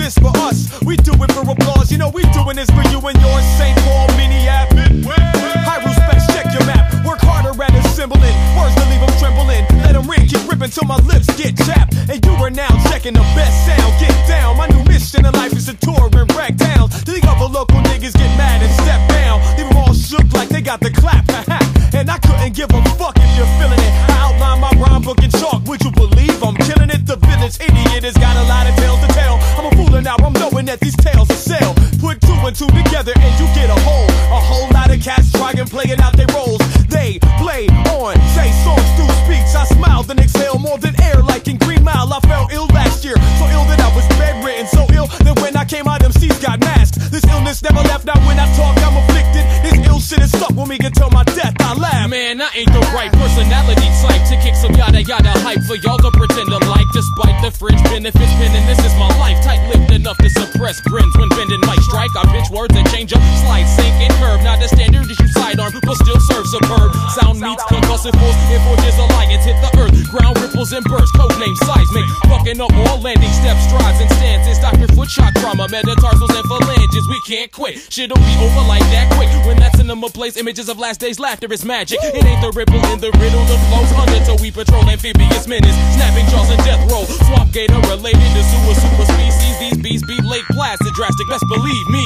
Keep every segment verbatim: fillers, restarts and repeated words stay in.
this for us. We do it for applause. You know we doing this for you and yours. Saint Paul, Minneap. Heiruspecs, check your map. Work harder at assembling words to leave them trembling. Let them ring, keep ripping till my lips get chapped. And you are now checking the best sound. Get down. My new mission in life is to tour and wreck towns. Till the other local niggas get mad and step down. Leave them all shook like they got the clap. And I couldn't give a fuck if you're feeling it. I outline my rhyme book in chalk. Would you believe I'm killing it? The village idiot has got a lot of tales to tell. I'm a fool now, I'm knowing that these tales will sell. Put two and two together and you get a whole. A whole lot of cats trying playing out their roles. They play on, say songs through speech. I smiled and exhale more than air like in Green Mile. I felt ill last year, so ill that I was bedridden. So ill that when I came out, M Cs got masked. This illness never left, now when I talk I'm afflicted. This ill shit is stuck with me until my death I laugh. Man, I ain't the right personality type to kick some yada yada hype for y'all to pretend to like. Despite the fringe benefits, pinning this is my life. Tight-lipped enough to suppress grins when bending mic strike. I pitch words and change up, slide, sink and curve. Not a standard issue sidearm, but still serve superb. Sound meets concussive force and forges alliance hit the earth. Ground ripples and bursts, codename seismic. Fucking up all landing steps, strides and stances. Doctor foot shot trauma, metatarsals and phalanges. We can't quit, shit'll be over like that quick. When that cinema plays images of last day's laughter is magic. It ain't the ripple in the riddle, the flows under till we patrol amphibious menace. Snapping jaws and death roll. Swamp gator related to sewer super species. These bees be late placid, drastic, best believe me.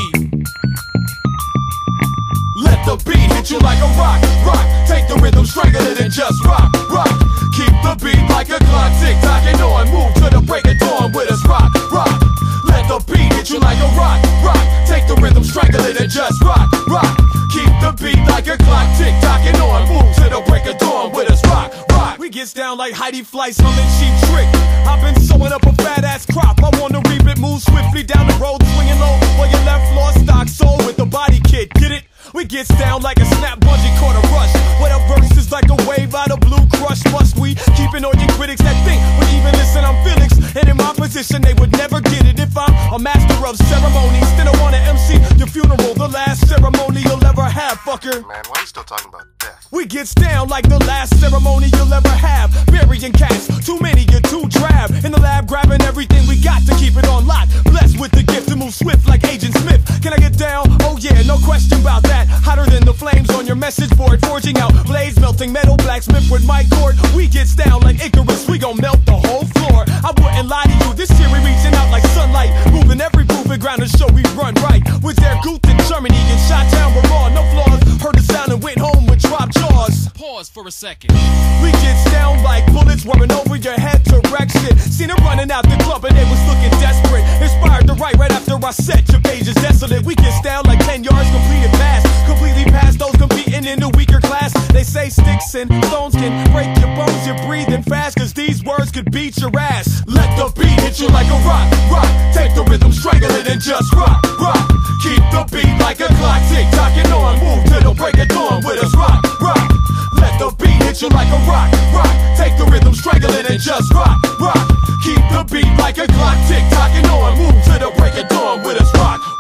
Let the beat hit you like a rock, rock. Take the rhythm, strangle it and just rock, rock. Keep the beat like a clock, tick tocking on. Move to the break of dawn with us, rock, rock. Let the beat hit you like a rock, rock. Take the rhythm, strangle it and just rock, rock. Keep the beat like a clock, tick tocking on. Move to the break of dawn with us, rock, rock. We gets down like Heidi Fleiss humming Cheap Trick. I've been sewing up a fat ass crop. I wanna reap it, move swiftly down the road, swinging low while your left floor stock soul with the body kit. Get it? We gets down like a snap bungee caught a rush. What a verse is like a wave out of blue crush. Must we keeping all your critics that think would even listen? I'm Felix, and in my position they would never get it. If I'm a master of ceremonies, then I wanna M C your funeral, the last ceremony you'll ever have, fucker. Man, why are you still talking about death? We gets down like the last ceremony you'll ever have. Burying cats, too many, you're too drab. In the lab grabbing everything we got to keep it on lock. Blessed with the gift to move swift like Agent Smith. Can I get down? Oh yeah, no question about that. Hotter than the flames on your message board. Forging out blades, melting metal, blacksmith with my cord. We gets down like Icarus, we gon' melt the whole floor. I wouldn't lie to you, this year we reaching out like sunlight. Moving every proving ground to show we run right. Was there Guth in Germany and shot down, we're raw, no flaws. Heard the sound and went home with dropped jaws. Pause for a second. We gets down like bullets whirring over your head to wreck shit. Seen them running out the club and they was looking desperate. Inspired to write right after I set your pages desolate. We gets down like ten yards completed pass. Completely past those competing in the weaker class. They say sticks and stones can break your bones. You're breathing fast cause these words could beat your ass. Let the beat hit you like a rock, rock. Take the rhythm, strangle it and just rock, rock. Keep the beat like a clock, tick tocking on. Move to the break of dawn with us, rock, rock. Let the beat hit you like a rock, rock. Take the rhythm, strangle it and just rock, rock. Keep the beat like a clock, tick tocking on. Move to the break of dawn with us, rock,